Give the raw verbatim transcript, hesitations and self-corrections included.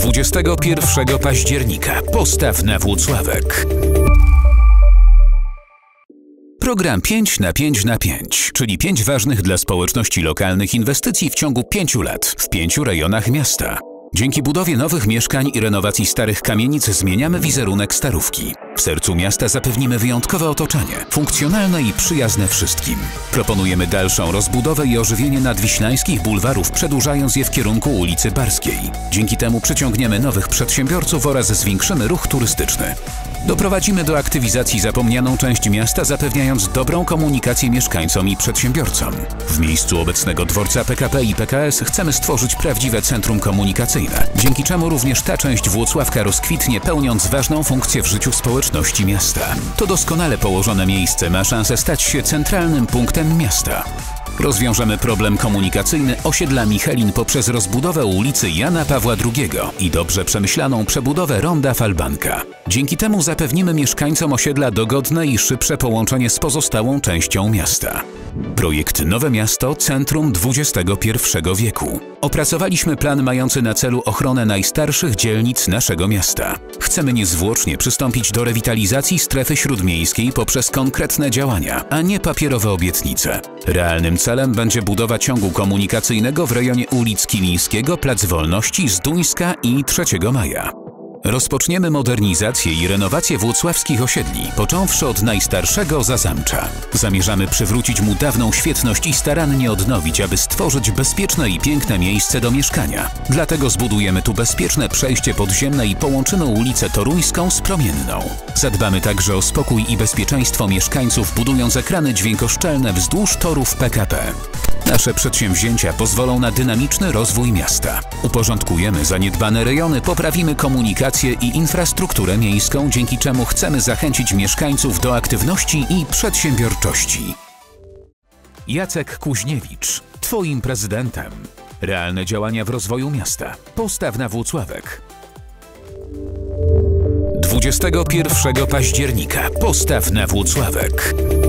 dwudziestego pierwszego października postaw na Włocławek. Program pięć na pięć na pięć, czyli pięć ważnych dla społeczności lokalnych inwestycji w ciągu pięciu lat w pięciu rejonach miasta. Dzięki budowie nowych mieszkań i renowacji starych kamienic zmieniamy wizerunek Starówki. W sercu miasta zapewnimy wyjątkowe otoczenie, funkcjonalne i przyjazne wszystkim. Proponujemy dalszą rozbudowę i ożywienie nadwiślańskich bulwarów, przedłużając je w kierunku ulicy Barskiej. Dzięki temu przyciągniemy nowych przedsiębiorców oraz zwiększymy ruch turystyczny. Doprowadzimy do aktywizacji zapomnianą część miasta, zapewniając dobrą komunikację mieszkańcom i przedsiębiorcom. W miejscu obecnego dworca P K P i P K S chcemy stworzyć prawdziwe centrum komunikacyjne, dzięki czemu również ta część Włocławka rozkwitnie, pełniąc ważną funkcję w życiu społeczności miasta. To doskonale położone miejsce ma szansę stać się centralnym punktem miasta. Rozwiążemy problem komunikacyjny osiedla Michelin poprzez rozbudowę ulicy Jana Pawła drugiego i dobrze przemyślaną przebudowę ronda Falbanka. Dzięki temu zapewnimy mieszkańcom osiedla dogodne i szybsze połączenie z pozostałą częścią miasta. Projekt Nowe Miasto – Centrum dwudziestego pierwszego wieku. Opracowaliśmy plan mający na celu ochronę najstarszych dzielnic naszego miasta. Chcemy niezwłocznie przystąpić do rewitalizacji strefy śródmiejskiej poprzez konkretne działania, a nie papierowe obietnice. Realnym celem będzie budowa ciągu komunikacyjnego w rejonie ulic Kilińskiego, Plac Wolności, Zduńska i trzeciego maja. Rozpoczniemy modernizację i renowację włocławskich osiedli, począwszy od najstarszego Zazamcza. Zamierzamy przywrócić mu dawną świetność i starannie odnowić, aby stworzyć bezpieczne i piękne miejsce do mieszkania. Dlatego zbudujemy tu bezpieczne przejście podziemne i połączymy ulicę Toruńską z Promienną. Zadbamy także o spokój i bezpieczeństwo mieszkańców, budując ekrany dźwiękoszczelne wzdłuż torów P K P. Nasze przedsięwzięcia pozwolą na dynamiczny rozwój miasta. Uporządkujemy zaniedbane rejony, poprawimy komunikację i infrastrukturę miejską, dzięki czemu chcemy zachęcić mieszkańców do aktywności i przedsiębiorczości. Jacek Kuźniewicz, Twoim prezydentem. Realne działania w rozwoju miasta. Postaw na Włocławek. dwudziestego pierwszego października postaw na Włocławek.